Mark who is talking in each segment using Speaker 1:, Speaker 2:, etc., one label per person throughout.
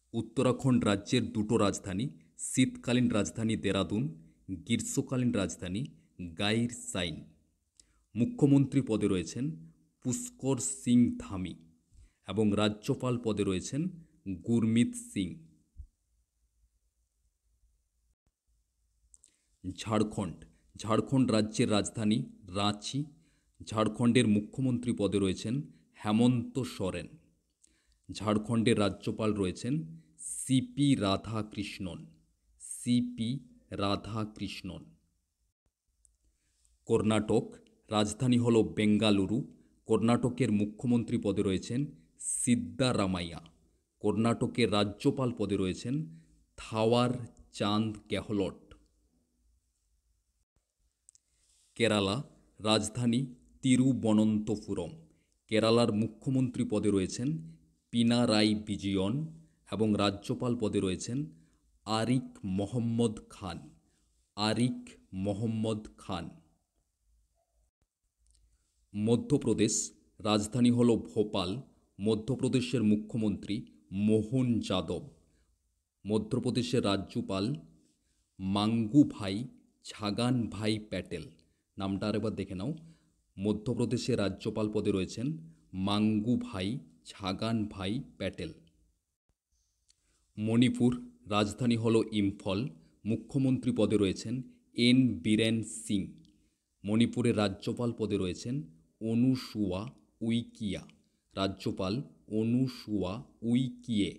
Speaker 1: উত্তরাখণ্ড রাজ্যের দুটো রাজধানী, শীতকালীন রাজধানী দেরাদুন, গ্রীষ্মকালীন রাজধানী গাইর সাইন। মুখ্যমন্ত্রী পদে রয়েছেন পুষ্কর সিং ধামি এবং রাজ্যপাল পদে রয়েছেন গুরমিত সিং। ঝাড়খণ্ড ঝাড়খণ্ড রাজ্যের রাজধানী রাঁচি। ঝাড়খণ্ডের মুখ্যমন্ত্রী পদে রয়েছেন হেমন্ত সোরেন। ঝাড়খণ্ডের রাজ্যপাল রয়েছেন সিপি রাধাকৃষ্ণন। সিপি রাধাকৃষ্ণন। কর্ণাটক রাজধানী হল বেঙ্গালুরু। কর্ণাটকের মুখ্যমন্ত্রী পদে রয়েছেন সিদ্দারামাইয়া। কর্ণাটকের রাজ্যপাল পদে রয়েছেন থাওয়ার চাঁদ গেহলট। কেরালা রাজধানী তিরুবনন্তপুরম। কেরালার মুখ্যমন্ত্রী পদে রয়েছেন পিনারাই বিজয়ন এবং রাজ্যপাল পদে রয়েছেন আরিক মোহাম্মদ খান। আরিক মোহাম্মদ খান। মধ্যপ্রদেশ রাজধানী হল ভোপাল। মধ্যপ্রদেশের মুখ্যমন্ত্রী মোহন যাদব। মধ্যপ্রদেশের রাজ্যপাল মাঙ্গু ভাই ছাগান ভাই প্যাটেল। নামটা আরেকবার দেখে নাও। মধ্যপ্রদেশের রাজ্যপাল পদে রয়েছেন মাঙ্গু ভাই ছাগান ভাই প্যাটেল। মণিপুর রাজধানী হল ইম্ফল। মুখ্যমন্ত্রী পদে রয়েছেন এন বীরেন সিং। মণিপুরের রাজ্যপাল পদে রয়েছেন অনুসুয়া উইকিয়া। রাজ্যপাল অনুসুয়া উইকিয়ে।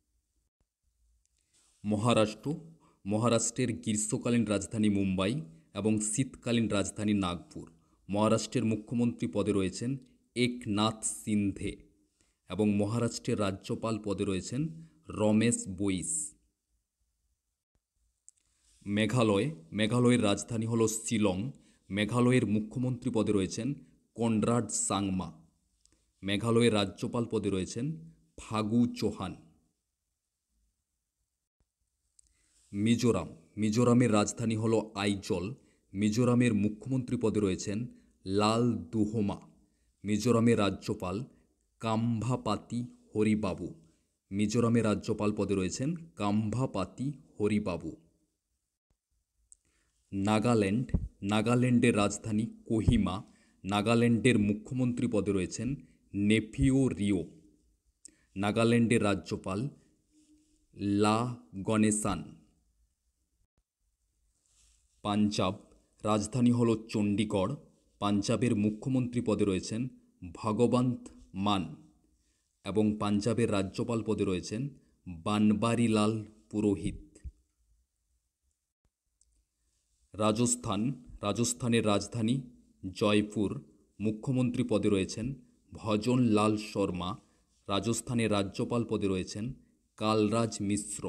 Speaker 1: মহারাষ্ট্রের গ্রীষ্মকালীন রাজধানী মুম্বাই এবং শীতকালীন রাজধানী নাগপুর। মহারাষ্ট্রের মুখ্যমন্ত্রী পদে রয়েছেন একনাথ সিন্ধে এবং মহারাষ্ট্রের রাজ্যপাল পদে রয়েছেন রমেশ বৈস। মেঘালয়ের রাজধানী হল শিলং। মেঘালয়ের মুখ্যমন্ত্রী পদে রয়েছেন কনরাড সাংমা। মেঘালয়ের রাজ্যপাল পদে রয়েছেন ফাগু চৌহান। মিজোরামের রাজধানী হল আইজল। মিজোরামের মুখ্যমন্ত্রী পদে রয়েছেন লাল দুহোমা। মিজোরামের রাজ্যপাল কাম্ভাপাতি হরিবাবু। মিজোরামের রাজ্যপাল পদে রয়েছেন কাম্ভাপাতি হরিবাবু। নাগাল্যান্ডের রাজধানী কোহিমা। নাগাল্যান্ডের মুখ্যমন্ত্রী পদে রয়েছেন নেফিও রিও। নাগাল্যান্ডের রাজ্যপাল লা গনেসান। পাঞ্জাব রাজধানী হল চণ্ডীগড়। পাঞ্জাবের মুখ্যমন্ত্রী পদে রয়েছেন ভগবন্ত মান এবং পাঞ্জাবের রাজ্যপাল পদে রয়েছেন বানবারিলাল পুরোহিত। রাজস্থানের রাজধানী জয়পুর। মুখ্যমন্ত্রী পদে রয়েছেন ভজন লাল শর্মা। রাজস্থানের রাজ্যপাল পদে রয়েছেন কালরাজ মিশ্র।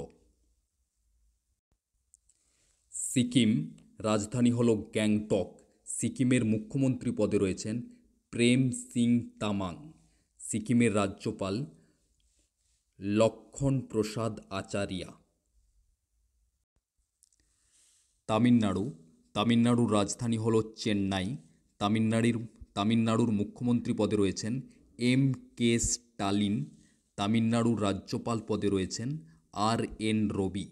Speaker 1: সিকিম রাজধানী হল গ্যাংটক। সিকিমের মুখ্যমন্ত্রী পদে রয়েছেন প্রেম সিং তামাং। সিকিমের রাজ্যপাল লক্ষণ প্রসাদ আচারিয়া। তামিলনাড়ুর রাজধানী হল চেন্নাই। তামিলনাড়ুর মুখ্যমন্ত্রী পদে রয়েছেন এম কে স্টালিন। তামিলনাড়ুর রাজ্যপাল পদে রয়েছেন আর এন রবি।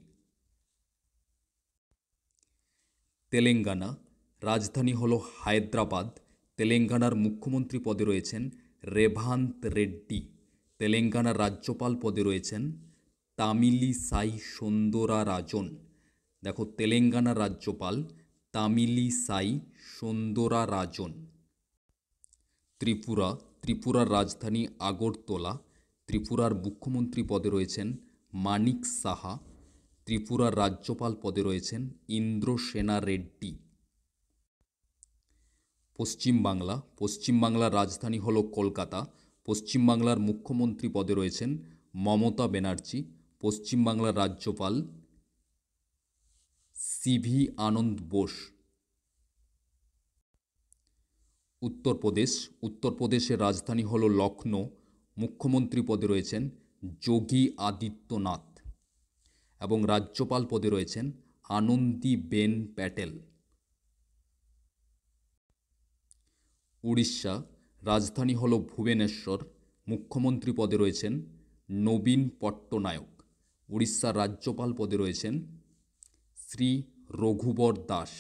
Speaker 1: তেলেঙ্গানা রাজধানী হল হায়দ্রাবাদ। তেলেঙ্গানার মুখ্যমন্ত্রী পদে রয়েছেন রেভান্ত রেড্ডি। তেলেঙ্গানার রাজ্যপাল পদে রয়েছেন তামিলিসাই সৌন্দরারাজন। দেখো, তেলেঙ্গানার রাজ্যপাল তামিলিসাই সৌন্দরারাজন। ত্রিপুরার রাজধানী আগরতলা। ত্রিপুরার মুখ্যমন্ত্রী পদে রয়েছেন মানিক সাহা। ত্রিপুরার রাজ্যপাল পদে রয়েছেন ইন্দ্রসেনা রেড্ডি। পশ্চিমবাংলার রাজধানী হল কলকাতা। পশ্চিমবাংলার মুখ্যমন্ত্রী পদে রয়েছেন মমতা ব্যানার্জি। পশ্চিমবাংলার রাজ্যপাল সিভি আনন্দ বোস। উত্তরপ্রদেশের রাজধানী হল লখনৌ। মুখ্যমন্ত্রী পদে রয়েছেন যোগী আদিত্যনাথ এবং রাজ্যপাল পদে রয়েছেন আনন্দীবেন প্যাটেল। উড়িষ্যা রাজধানী হল ভুবনেশ্বর। মুখ্যমন্ত্রী পদে রয়েছেন নবীন পট্টনায়ক। উড়িষ্যার রাজ্যপাল পদে রয়েছেন শ্রী রঘুবর দাস।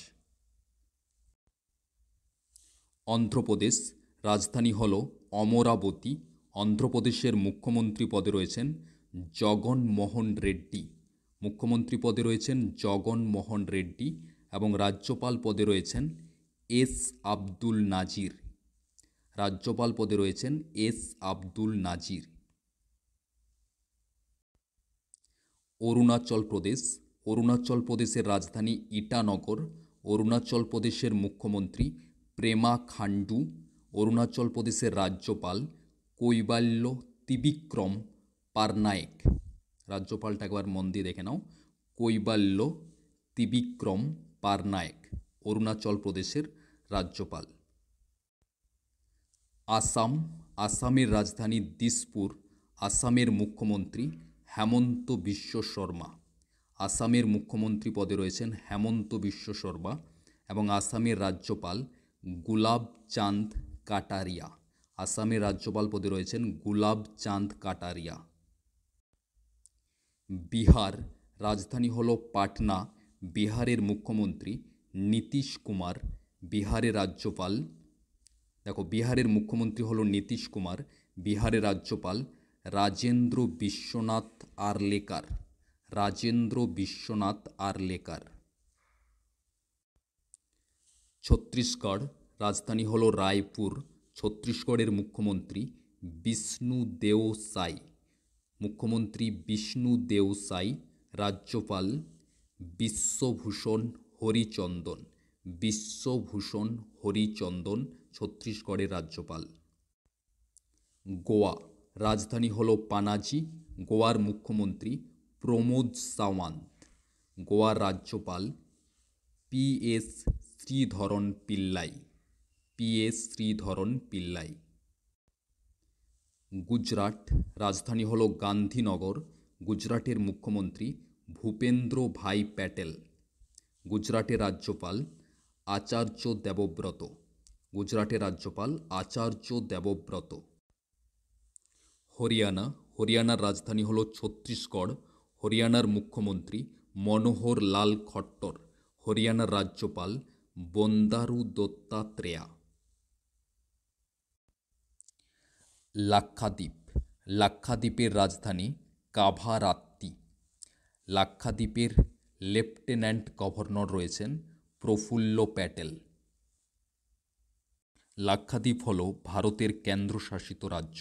Speaker 1: অন্ধ্রপ্রদেশ, রাজধানী হল অমরাবতী। অন্ধ্রপ্রদেশের মুখ্যমন্ত্রী পদে রয়েছেন জগনমোহন রেড্ডি। মুখ্যমন্ত্রী পদে রয়েছেন জগনমোহন রেড্ডি এবং রাজ্যপাল পদে রয়েছেন এস আব্দুল নাজির। রাজ্যপাল পদে রয়েছেন এস আব্দুল নাজির। অরুণাচল প্রদেশ, অরুণাচল প্রদেশের রাজধানী ইটানগর। অরুণাচল প্রদেশের মুখ্যমন্ত্রী প্রেমা খান্ডু। অরুণাচল প্রদেশের রাজ্যপাল কৈবাল্য ত্রিবিক্রম পারনায়েক। রাজ্যপালটা একবার মন দিয়ে দেখে নাও, কৈবাল্য ত্রিবিক্রম পারনায়েক অরুণাচল প্রদেশের রাজ্যপাল। আসাম, আসামের রাজধানী দিসপুর। আসামের মুখ্যমন্ত্রী হেমন্ত বিশ্ব শর্মা। আসামের মুখ্যমন্ত্রী পদে রয়েছেন হেমন্ত বিশ্ব শর্মা এবং আসামের রাজ্যপাল গুলাব চাঁদ কাটারিয়া। আসামের রাজ্যপাল পদে রয়েছেন গুলাব চাঁদ কাটারিয়া। বিহার, রাজধানী হল পাটনা। বিহারের মুখ্যমন্ত্রী নীতিশ কুমার। বিহারের রাজ্যপাল, দেখো বিহারের মুখ্যমন্ত্রী হল নীতিশ কুমার। বিহারের রাজ্যপাল রাজেন্দ্র বিশ্বনাথ আর্লেকার। রাজেন্দ্র বিশ্বনাথ আর্লেকার। ছত্তিশগড়, রাজধানী হল রায়পুর। ছত্তিশগড়ের মুখ্যমন্ত্রী বিষ্ণু দেও সাই। মুখ্যমন্ত্রী বিষ্ণু দেও সাই। রাজ্যপাল বিশ্বভূষণ হরিচন্দন। বিশ্বভূষণ হরিচন্দন ছত্তিশগড়ের রাজ্যপাল। গোয়া, রাজধানী হল পানাজি। গোয়ার মুখ্যমন্ত্রী প্রমোদ সাওয়ান্ত। গোয়ার রাজ্যপাল পি.এস. শ্রীধরন পিল্লাই। পি.এস. শ্রীধরন পিল্লাই। গুজরাট, রাজধানী হল গান্ধীনগর। গুজরাটের মুখ্যমন্ত্রী ভূপেন্দ্র ভাই প্যাটেল। গুজরাটের রাজ্যপাল আচার্য দেবব্রত। গুজরাটের রাজ্যপাল আচার্য দেবব্রত। হরিয়ানা, হরিয়ানার রাজধানী হল ছত্তিশগড়। হরিয়ানার মুখ্যমন্ত্রী মনোহর লাল খট্টর। হরিয়ানার রাজ্যপাল বন্দারু দত্তাত্রেয়া। লাক্ষাদ্বীপ, লাক্ষাদ্বীপের রাজধানী কাভারাত্তি। লাক্ষাদ্বীপের লেফটেন্যান্ট গভর্নর রয়েছেন প্রফুল্ল প্যাটেল। লাক্ষাদ্বীপ হল ভারতের কেন্দ্রশাসিত রাজ্য।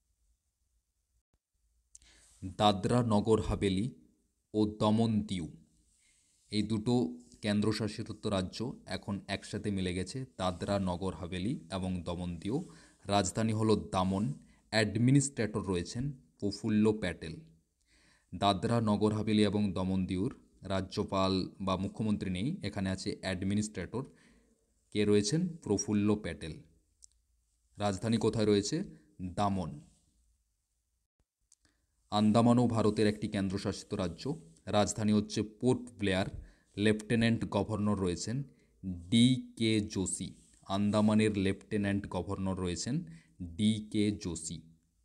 Speaker 1: দাদরা নগর হাভেলি ও দমন দিউ, এই দুটো কেন্দ্রশাসিত রাজ্য এখন একসাথে মিলে গেছে, দাদরা নগর হাভেলি এবং দমন দিউ। রাজধানী হল দামন। অ্যাডমিনিস্ট্রেটর রয়েছেন প্রফুল্ল প্যাটেল। দাদরা নগর হাভেলি এবং দমন দিউর রাজ্যপাল বা মুখ্যমন্ত্রী নেই, এখানে আছে অ্যাডমিনিস্ট্রেটর। কে রয়েছেন? প্রফুল্ল প্যাটেল। রাজধানী কোথায় রয়েছে? দামন। আন্দামানও ভারতের একটি কেন্দ্রশাসিত রাজ্য। রাজধানী হচ্ছে পোর্ট ব্লেয়ার। লেফটেন্যান্ট গভর্নর রয়েছেন ডি.কে. যোশী। আন্দামানের লেফটেন্যান্ট গভর্নর রয়েছেন ডি.কে. যোশী।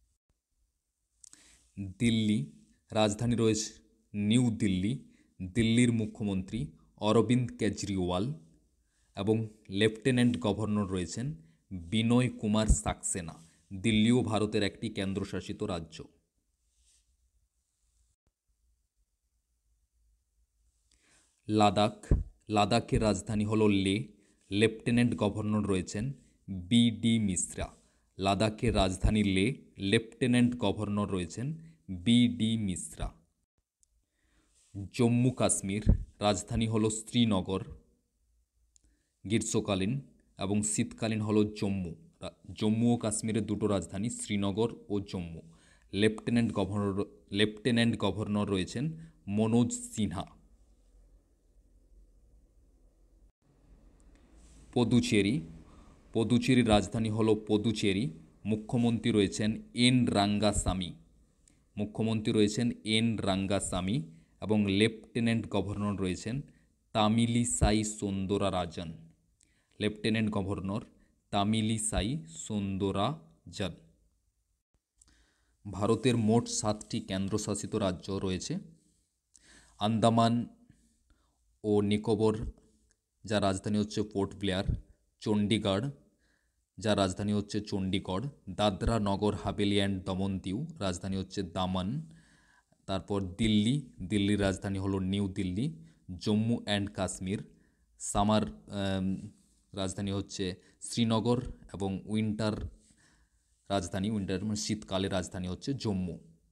Speaker 1: দিল্লি, রাজধানী রয়েছে নিউ দিল্লি। দিল্লির মুখ্যমন্ত্রী অরবিন্দ কেজরিওয়াল এবং লেফটেন্যান্ট গভর্নর রয়েছেন বিনয় কুমার সাক্সেনা। দিল্লিও ভারতের একটি কেন্দ্রশাসিত রাজ্য। লাদাখ, লাদাখের রাজধানী হল লে। লেফটেন্যান্ট গভর্নর রয়েছেন বি.ডি. মিশ্রা। লাদাখের রাজধানী লে। লেফটেন্যান্ট গভর্নর রয়েছেন বি.ডি. মিশ্রা। জম্মু কাশ্মীর, রাজধানী হল শ্রীনগর। গ্রীষ্মকালীন এবং শীতকালীন হল জম্মু। জম্মু ও কাশ্মীরের দুটো রাজধানী শ্রীনগর ও জম্মু। লেফটেন্যান্ট গভর্নর রয়েছেন মনোজ সিনহা। পদুচেরি, পদুচেরির রাজধানী হল পদুচেরি। মুখ্যমন্ত্রী রয়েছেন এন রাঙ্গাস্বামী। মুখ্যমন্ত্রী রয়েছেন এন রাঙ্গাস্বামী এবং লেফটেন্যান্ট গভর্নর রয়েছেন তামিলিসাই সৌন্দরারাজন। Lieutenant governor Tamilisai Soundararajan. ভারতের মোট 7টি কেন্দ্রশাসিত রাজ্য রয়েছে। আন্দামান ও নিকোবর, যার রাজধানী হচ্ছে পোর্ট ব্লেয়ার। চণ্ডীগড়, যার রাজধানী হচ্ছে চণ্ডীগড়। দাদরা নগর হাভেলি অ্যান্ড দমন দিউ, রাজধানী হচ্ছে দামন। তারপর দিল্লি, দিল্লির রাজধানী হলো নিউ দিল্লি। জম্মু অ্যান্ড কাশ্মীর, সামার রাজধানী হচ্ছে শ্রীনগর, এবং উইন্টার রাজধানী, উইন্টার মানে শীতকালের রাজধানী হচ্ছে জম্মু।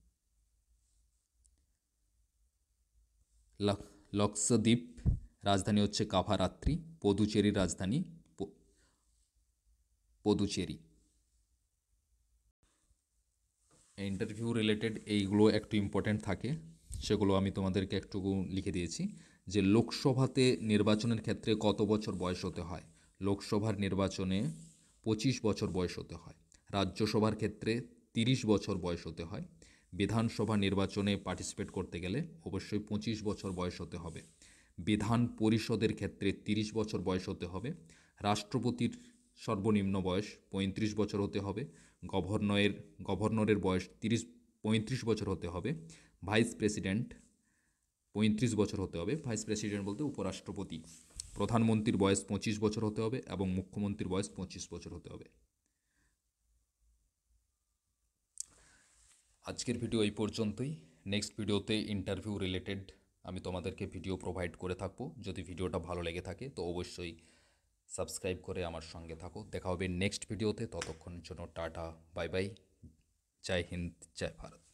Speaker 1: লক্ষদ্বীপ, রাজধানী হচ্ছে কাভারাত্রি। পদুচেরির রাজধানী পদুচেরি। ইন্টারভিউ রিলেটেড এইগুলো একটু ইম্পর্ট্যান্ট থাকে, সেগুলো আমি তোমাদেরকে একটু লিখে দিয়েছি। যে লোকসভাতে নির্বাচনের ক্ষেত্রে কত বছর বয়স হতে হয়? লোকসভার নির্বাচনে 25 বছর বয়স হতে হয়। রাজ্যসভার ক্ষেত্রে 30 বছর বয়স হতে হয়। বিধানসভা নির্বাচনে পার্টিসিপেট করতে গেলে অবশ্যই 25 বছর বয়স হতে হবে। বিধান পরিষদের ক্ষেত্রে 30 বছর বয়স হতে হবে। রাষ্ট্রপতির সর্বনিম্ন বয়স 35 বছর হতে হবে। গভর্নরের বয়স 35 বছর হতে হবে। ভাইস প্রেসিডেন্ট 35 বছর হতে হবে। ভাইস প্রেসিডেন্ট বলতে উপরাষ্ট্রপতি। প্রধানমন্ত্রীর বয়স 25 বছর হতে হবে এবং মুখ্যমন্ত্রীর বয়স 25 বছর হতে হবে। আজকের ভিডিও এই পর্যন্তই। নেক্সট ভিডিওতে ইন্টারভিউ রিলেটেড আমি তোমাদেরকে ভিডিও প্রোভাইড করে থাকবো। যদি ভিডিওটা ভালো লেগে থাকে তো অবশ্যই সাবস্ক্রাইব করে আমার সঙ্গে থাকো। দেখা হবে নেক্সট ভিডিওতে, ততক্ষণের জন্য টাটা, বাই বাই, জয় হিন্দ, জয় ভারত।